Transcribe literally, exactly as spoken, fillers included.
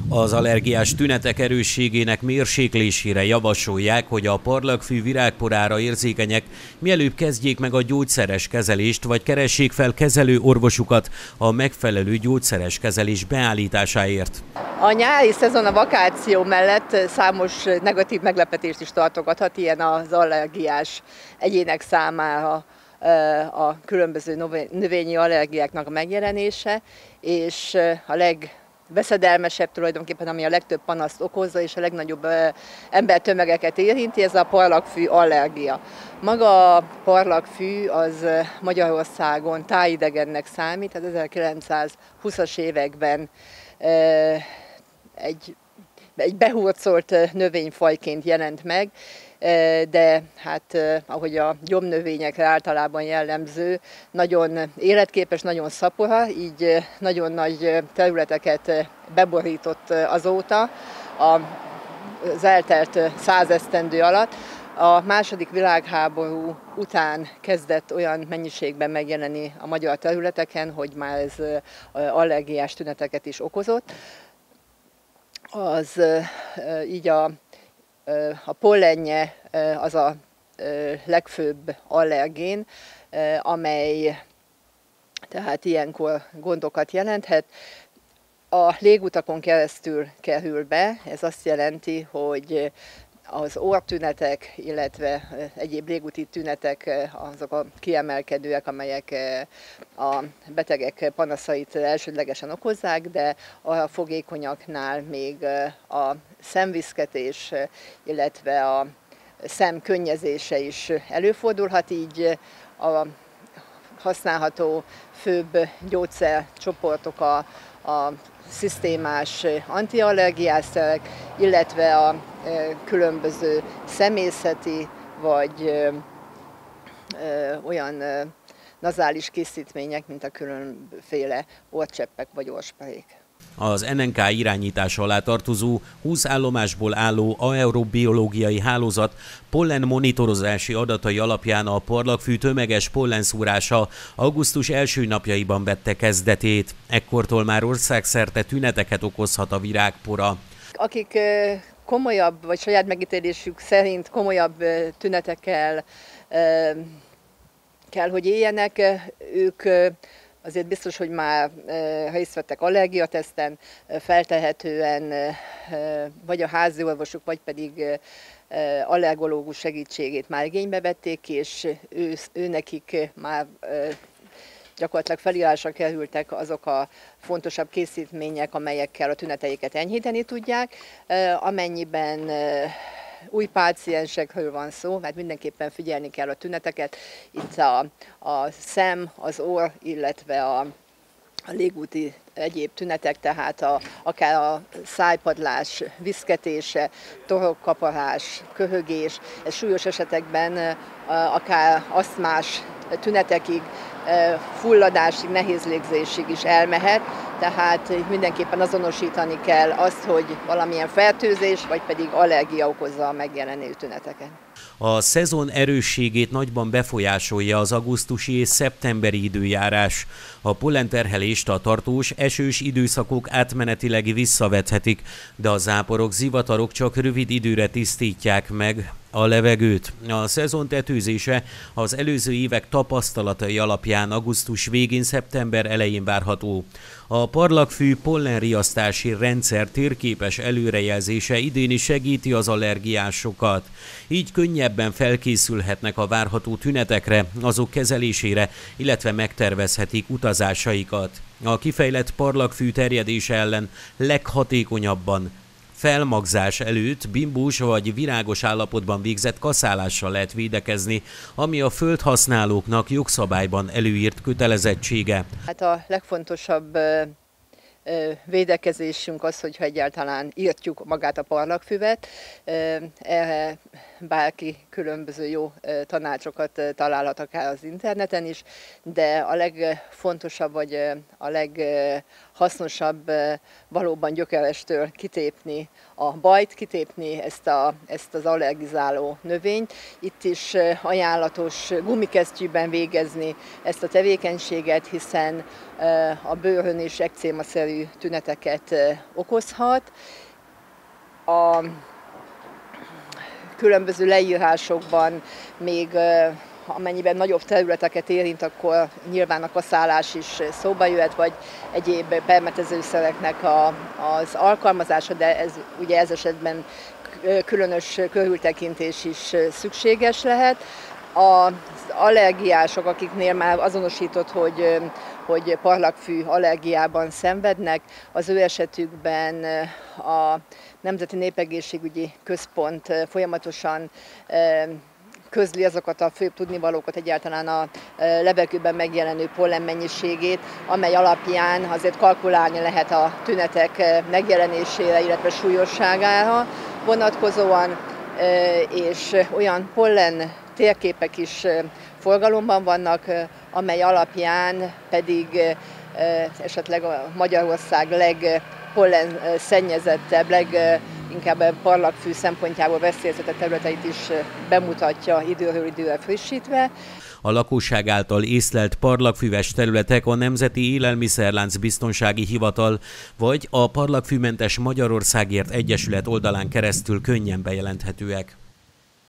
Az allergiás tünetek erősségének mérséklésére javasolják, hogy a parlagfű virágporára érzékenyek mielőbb kezdjék meg a gyógyszeres kezelést, vagy keressék fel kezelő orvosukat a megfelelő gyógyszeres kezelés beállításáért. A nyári szezon a vakáció mellett számos negatív meglepetést is tartogathat, ilyen az allergiás egyének számára a különböző növényi allergiáknak a megjelenése, és a legveszedelmesebb tulajdonképpen, ami a legtöbb panaszt okozza, és a legnagyobb embertömegeket érinti, ez a parlagfű allergia. Maga a parlagfű az Magyarországon tájidegennek számít, az ezerkilencszázhúszas években egy, egy behurcolt növényfajként jelent meg, de hát ahogy a gyomnövényekre általában jellemző, nagyon életképes, nagyon szapora, így nagyon nagy területeket beborított azóta az eltelt száz esztendő alatt. A második világháború után kezdett olyan mennyiségben megjelenni a magyar területeken, hogy már ez allergiás tüneteket is okozott. Az így a A pollenje az a legfőbb allergén, amely tehát ilyenkor gondokat jelenthet. A légutakon keresztül kerül be, ez azt jelenti, hogy az orrtünetek, illetve egyéb légúti tünetek azok a kiemelkedőek, amelyek a betegek panaszait elsődlegesen okozzák, de a fogékonyaknál még a szemviszketés, illetve a szem könnyezése is előfordulhat, így a használható főbb gyógyszercsoportok a, a szisztémás antiallergiás szerek, illetve a különböző szemészeti vagy ö, ö, olyan ö, nazális készítmények, mint a különféle orrcseppek vagy orrsprék. Az en en ká irányítása alá tartozó húsz állomásból álló aerobiológiai hálózat pollen monitorozási adatai alapján a parlagfű tömeges pollenszúrása augusztus első napjaiban vette kezdetét. Ekkortól már országszerte tüneteket okozhat a virágpora. Akik komolyabb, vagy saját megítélésük szerint komolyabb tünetekkel kell, hogy éljenek, ők azért biztos, hogy már részt vettek allergiateszten, feltehetően vagy a házi orvosuk, vagy pedig allergológus segítségét már igénybe vették, és ő, ő nekik már gyakorlatilag felírásra kerültek azok a fontosabb készítmények, amelyekkel a tüneteiket enyhíteni tudják. Amennyiben új páciensekről van szó, mert mindenképpen figyelni kell a tüneteket. Itt a, a szem, az orr, illetve a, a légúti egyéb tünetek, tehát a, akár a szájpadlás viszketése, torokkaparás, köhögés, ez súlyos esetekben akár asztmás tünetekig, fulladásig, nehéz légzésig is elmehet, tehát mindenképpen azonosítani kell azt, hogy valamilyen fertőzés, vagy pedig allergia okozza a megjelenő tüneteket. A szezon erősségét nagyban befolyásolja az augusztusi és szeptemberi időjárás. A pollenterhelést a tartós, esős időszakok átmenetileg visszavethetik, de a záporok, zivatarok csak rövid időre tisztítják meg a levegőt. A szezon tetőzése az előző évek tapasztalatai alapján augusztus végén, szeptember elején várható. A parlagfű pollenriasztási rendszer térképes előrejelzése idén is segíti az allergiásokat. Így könnyebben felkészülhetnek a várható tünetekre, azok kezelésére, illetve megtervezhetik utazásaikat. A kifejlett parlagfű terjedése ellen leghatékonyabban felmagzás előtt bimbós vagy virágos állapotban végzett kaszálással lehet védekezni, ami a földhasználóknak jogszabályban előírt kötelezettsége. Hát a legfontosabb védekezésünk az, hogyha egyáltalán írtjuk magát a parlagfüvet. Erre bárki különböző jó tanácsokat találhat akár az interneten is, de a legfontosabb vagy a hasznosabb valóban gyökerestől kitépni a bajt, kitépni ezt, a, ezt az allergizáló növényt. Itt is ajánlatos gumikesztyűben végezni ezt a tevékenységet, hiszen a bőrön is ekcémaszerű tüneteket okozhat. A különböző leírásokban még amennyiben nagyobb területeket érint, akkor nyilván a kaszálás is szóba jöhet, vagy egyéb permetezőszereknek a, az alkalmazása, de ez ugye ez esetben különös körültekintés is szükséges lehet. Az allergiások, akiknél már azonosított, hogy, hogy parlagfű allergiában szenvednek, az ő esetükben a Nemzeti Népegészségügyi Központ folyamatosan közli azokat a főbb tudnivalókat, egyáltalán a levegőben megjelenő pollen mennyiségét, amely alapján azért kalkulálni lehet a tünetek megjelenésére, illetve súlyosságára vonatkozóan, és olyan pollen térképek is forgalomban vannak, amely alapján pedig esetleg a Magyarország legpollen szennyezettebb, leginkább parlagfű szempontjából veszélyeztetett területeit is bemutatja időről időre frissítve. A lakosság által észlelt parlagfüves területek a Nemzeti Élelmiszerlánc Biztonsági Hivatal vagy a Parlagfűmentes Magyarországért Egyesület oldalán keresztül könnyen bejelenthetőek.